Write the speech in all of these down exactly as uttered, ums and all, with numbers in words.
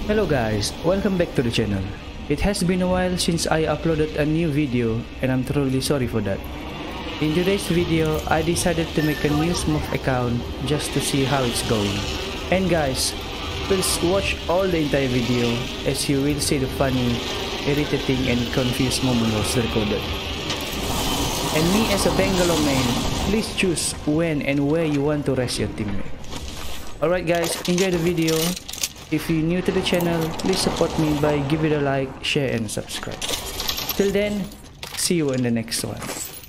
Hello guys, welcome back to the channel. It has been a while since I uploaded a new video and I'm truly sorry for that. In today's video, I decided to make a new smurf account just to see how it's going. And guys, please watch all the entire video as you will see the funny, irritating and confused moment was recorded. And me as a Bangalore man, please choose when and where you want to rest your teammate. Alright guys, enjoy the video. If you're new to the channel, please support me by giving it a like, share and subscribe. Till then, see you in the next one.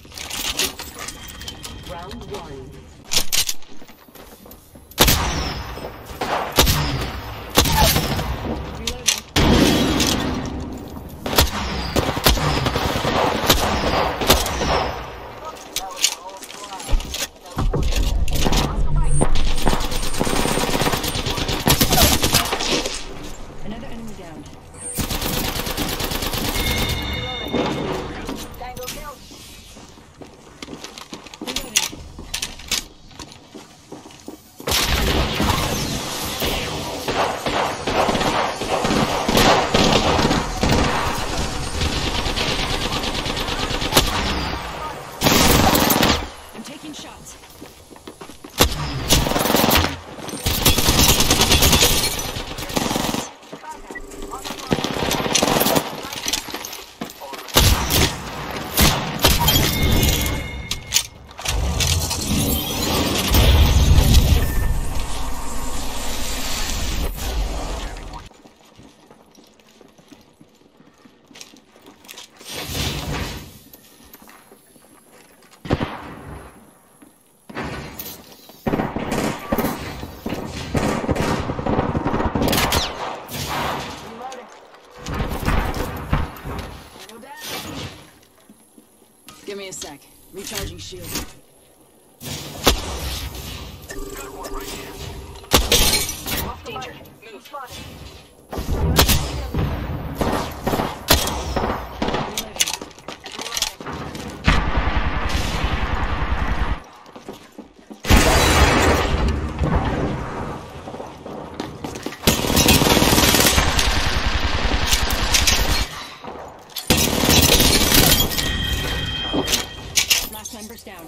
Round one. Give me a sec. Recharging shield. Got one right here. Danger. Move. Members down.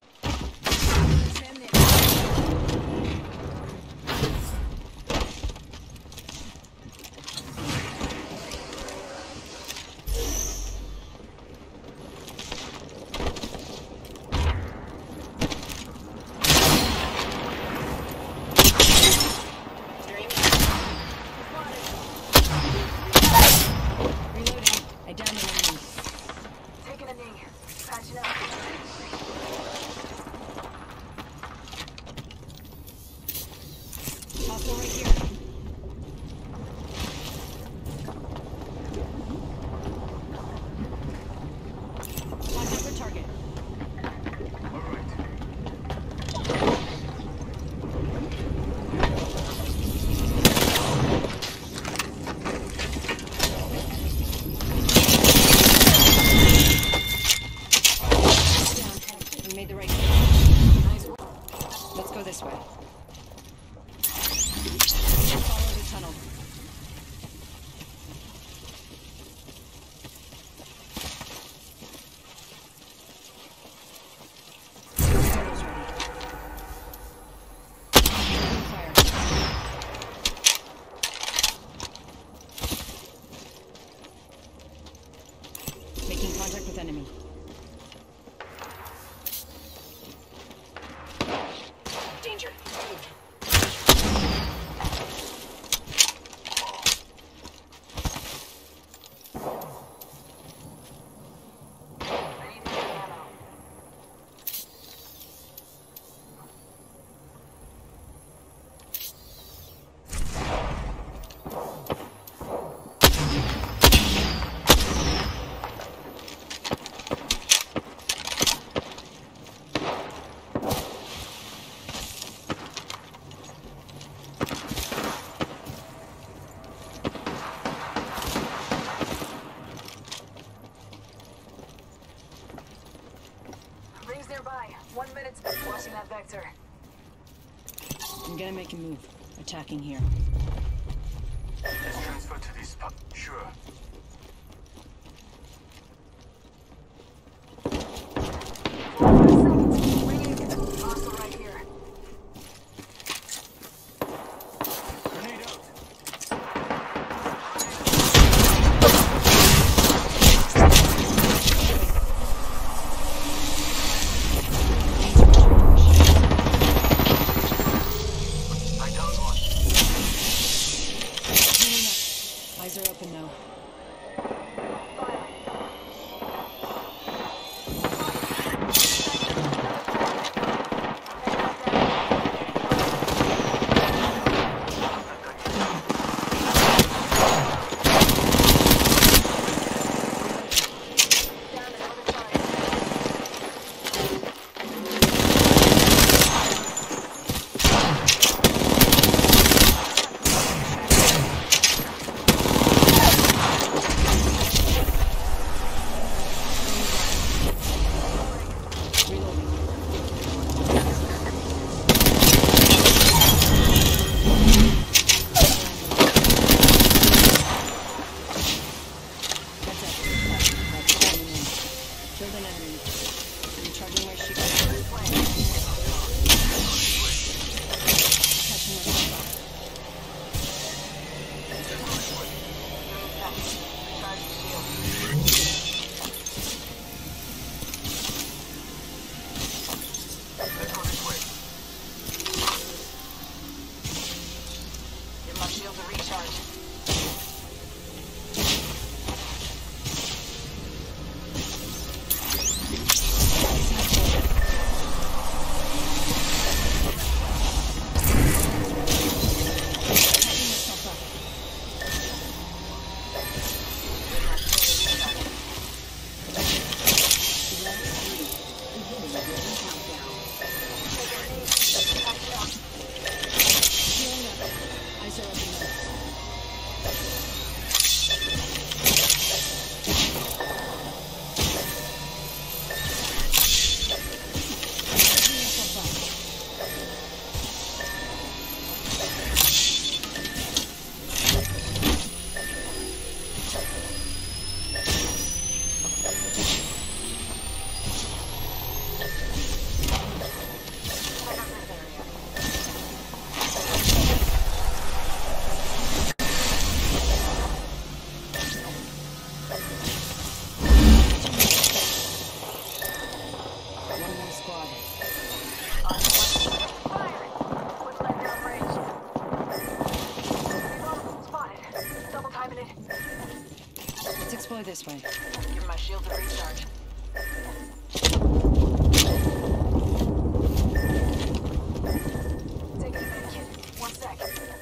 Reloading. I downed an enemy. Taking a knee. Patching up. Hostile right here. Watch out for target. All right. We made the right. Let's go this way. Follow the tunnel. Photos ready. Fire. Making contact with enemy. Danger. Nearby. One minute spent watching that vector. I'm gonna make a move. Attacking here. transfer to this spot. Sure. Seconds. Ringing. Hostile right here. Grenade out. I downed one. Eyes are open now. Explore this way. Give my shield a recharge. Taking a medkit. One sec.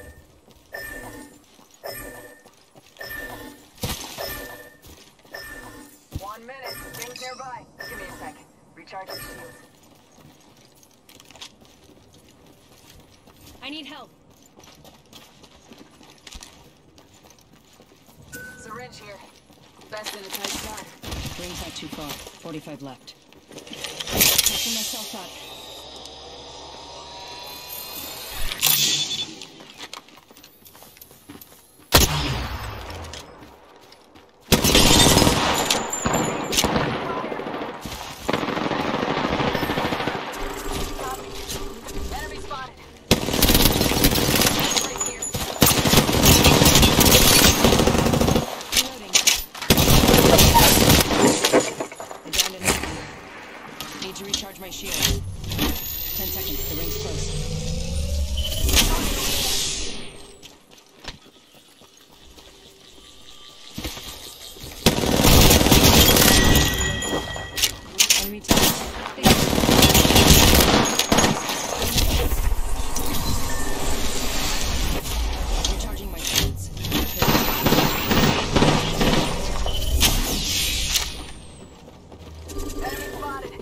One minute. Things nearby. Give me a sec. Recharging shield. I need help. Syringe here. Best in a tight spot. Ring's not too far. forty-five left. Catching myself up. Enemy spotted. Right here. Reloading. I'm down to nothing. Need to recharge my shield. Ten seconds. The ring's close. Enemy tanks. Recharging my shields. Enemy spotted.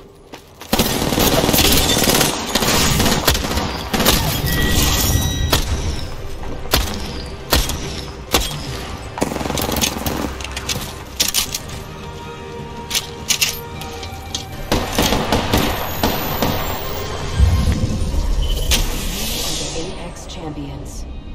Champions.